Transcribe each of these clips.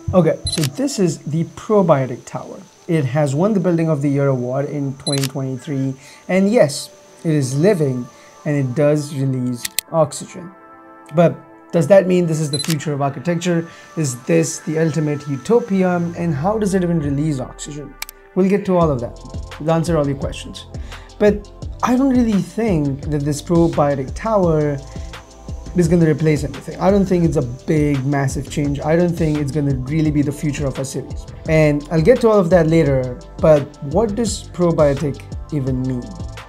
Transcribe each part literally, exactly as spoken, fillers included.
Okay, so this is the Probiotic Tower. It has won the Building of the Year award in twenty twenty-three, and yes, it is living and it does release oxygen. But does that mean this is the future of architecture? Is this the ultimate utopia? And how does it even release oxygen? We'll get to all of that. We'll answer all your questions. But I don't really think that this Probiotic Tower is going to replace anything. I don't think it's a big, massive change. I don't think it's going to really be the future of our cities. And I'll get to all of that later, but what does probiotic even mean?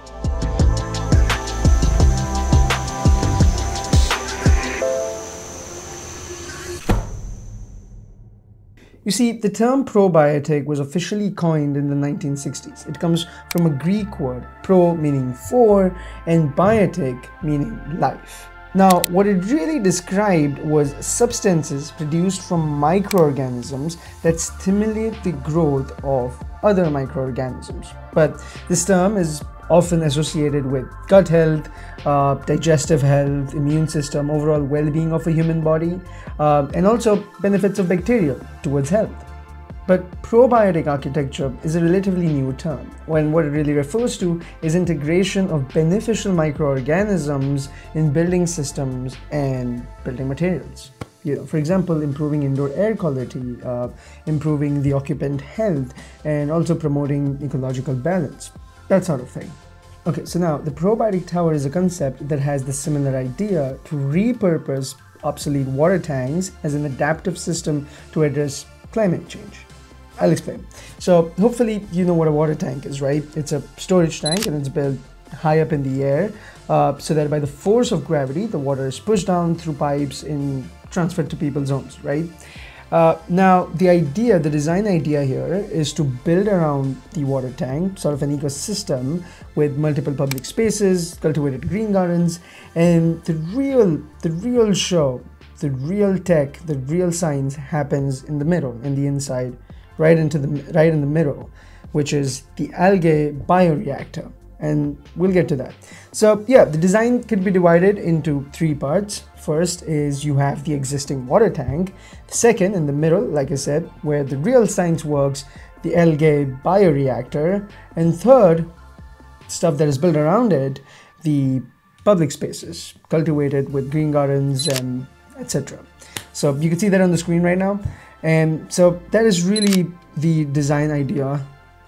You see, the term probiotic was officially coined in the nineteen sixties. It comes from a Greek word, pro meaning for, and biotic meaning life. Now, what it really described was substances produced from microorganisms that stimulate the growth of other microorganisms. But this term is often associated with gut health, uh, digestive health, immune system, overall well-being of a human body, uh, and also benefits of bacteria towards health. But probiotic architecture is a relatively new term, when what it really refers to is integration of beneficial microorganisms in building systems and building materials. You know, for example, improving indoor air quality, uh, improving the occupant health, and also promoting ecological balance, that sort of thing. Okay, so now the Probiotic Tower is a concept that has the similar idea to repurpose obsolete water tanks as an adaptive system to address climate change. I'll explain. So hopefully you know what a water tank is, right? It's a storage tank and it's built high up in the air uh, so that by the force of gravity, the water is pushed down through pipes and transferred to people's homes, right? Uh, now, the idea, the design idea here is to build around the water tank, sort of an ecosystem with multiple public spaces, cultivated green gardens, and the real, the real show, the real tech, the real science happens in the middle, in the inside, right into the right in the middle, which is the algae bioreactor, and we'll get to that. So yeah, the design could be divided into three parts. First is you have the existing water tank. Second, in the middle, like I said, where the real science works, the algae bioreactor. And third, stuff that is built around it, the public spaces cultivated with green gardens and et cetera. So you can see that on the screen right now. And so that is really the design idea.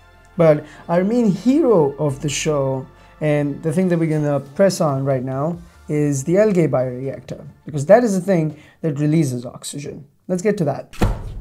But our main hero of the show, and the thing that we're gonna press on right now, is the algae bioreactor, because that is the thing that releases oxygen. Let's get to that.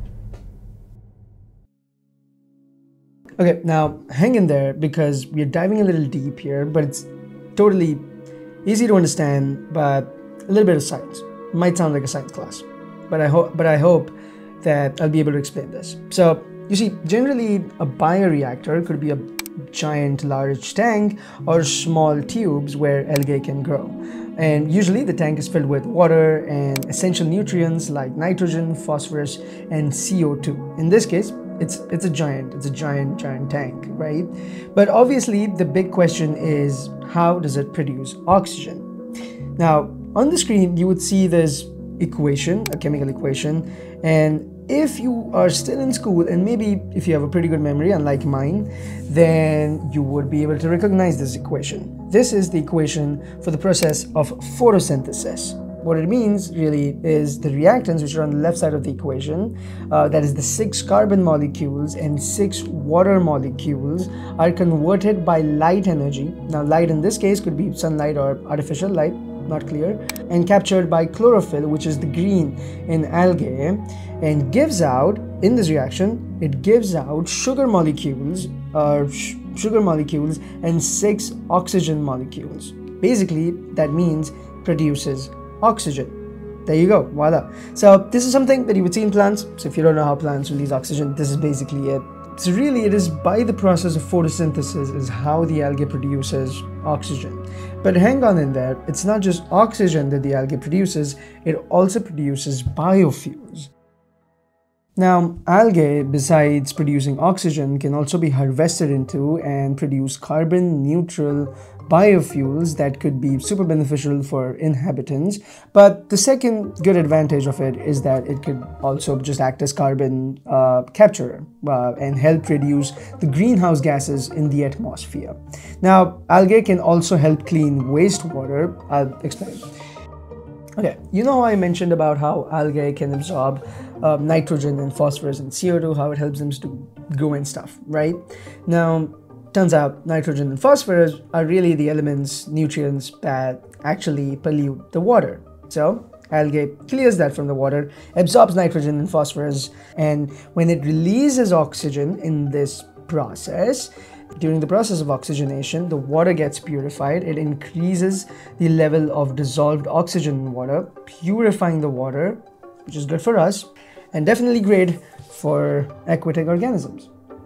Okay, now hang in there because we're diving a little deep here, but it's totally easy to understand, but a little bit of science. It might sound like a science class, but I hope, but I hope that I'll be able to explain this. So you see, generally a bioreactor could be a giant large tank or small tubes where algae can grow. And usually the tank is filled with water and essential nutrients like nitrogen, phosphorus, and C O two. In this case, it's it's a giant, it's a giant, giant tank, right? But obviously the big question is, how does it produce oxygen? Now, on the screen, you would see this equation, a chemical equation, and if you are still in school, and maybe if you have a pretty good memory, unlike mine, then you would be able to recognize this equation. This is the equation for the process of photosynthesis. What it means really is the reactants, which are on the left side of the equation, uh, that is the six carbon molecules and six water molecules, are converted by light energy. Now light in this case could be sunlight or artificial light, not clear, and captured by chlorophyll, which is the green in algae, and gives out, in this reaction, it gives out sugar molecules, or sh sugar molecules and six oxygen molecules. Basically, that means produces oxygen. There you go, voila. So this is something that you would see in plants. So if you don't know how plants release oxygen, this is basically it. So really it is by the process of photosynthesis is how the algae produces oxygen. But hang on in there, it's not just oxygen that the algae produces, it also produces biofuels. Now, algae, besides producing oxygen, can also be harvested into and produce carbon-neutral biofuels that could be super beneficial for inhabitants. But the second good advantage of it is that it could also just act as carbon uh, capturer uh, and help reduce the greenhouse gases in the atmosphere. Now, algae can also help clean wastewater. I'll explain. Okay, you know how I mentioned about how algae can absorb uh, nitrogen and phosphorus and C O two, how it helps them to grow and stuff, right? Now, turns out nitrogen and phosphorus are really the elements, nutrients that actually pollute the water. So, algae clears that from the water, absorbs nitrogen and phosphorus, and when it releases oxygen in this process, during the process of oxygenation, the water gets purified. It increases the level of dissolved oxygen in water, purifying the water, which is good for us, and definitely great for aquatic organisms.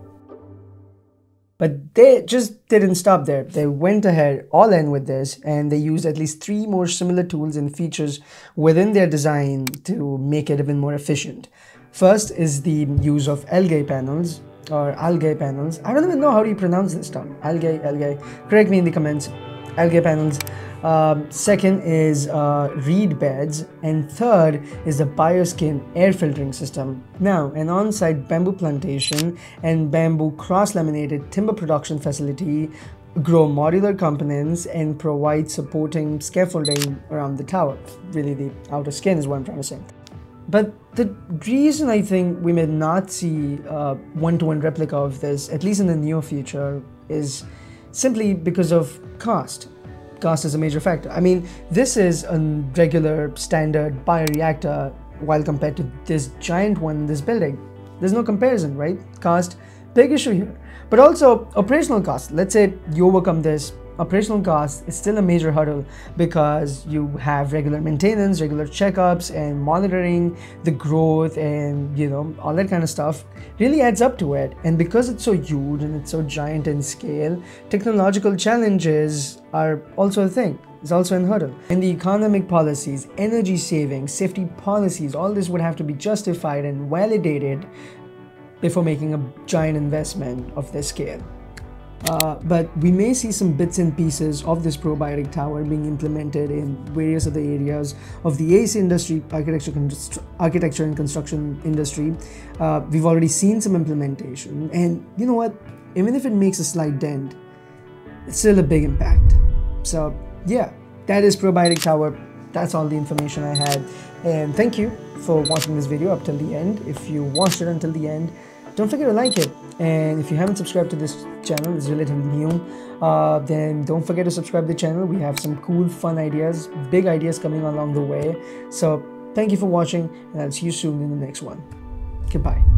But they just didn't stop there. They went ahead all in with this, and they used at least three more similar tools and features within their design to make it even more efficient. First is the use of algae panels, or algae panels. I don't even know how do you pronounce this term. Algae, algae. Correct me in the comments. Algae panels. Um, second is uh, reed beds. And third is the bioskin air filtering system. Now, an on-site bamboo plantation and bamboo cross-laminated timber production facility grow modular components and provide supporting scaffolding around the tower. Really, the outer skin is what I'm trying to say. But the reason I think we may not see a one-to-one replica of this, at least in the near future, is simply because of cost. Cost is a major factor. I mean, this is a regular standard bioreactor while compared to this giant one in this building. There's no comparison, right? Cost, big issue here. But also operational cost. Let's say you overcome this. Operational cost is still a major hurdle because you have regular maintenance, regular checkups, and monitoring the growth and, you know, all that kind of stuff really adds up to it. And because it's so huge and it's so giant in scale, technological challenges are also a thing. It's also a hurdle. And the economic policies, energy savings, safety policies, all this would have to be justified and validated before making a giant investment of this scale. Uh, but we may see some bits and pieces of this probiotic tower being implemented in various other areas of the A C industry, architecture, architecture and construction industry. Uh, we've already seen some implementation, and you know what? Even if it makes a slight dent, it's still a big impact. So yeah, that is Probiotic Tower. That's all the information I had, and thank you for watching this video up till the end. If you watched it until the end, don't forget to like it, and if you haven't subscribed to this channel, it's relatively new, uh, then don't forget to subscribe to the channel. We have some cool, fun ideas, big ideas coming along the way. So thank you for watching, and I'll see you soon in the next one. Goodbye.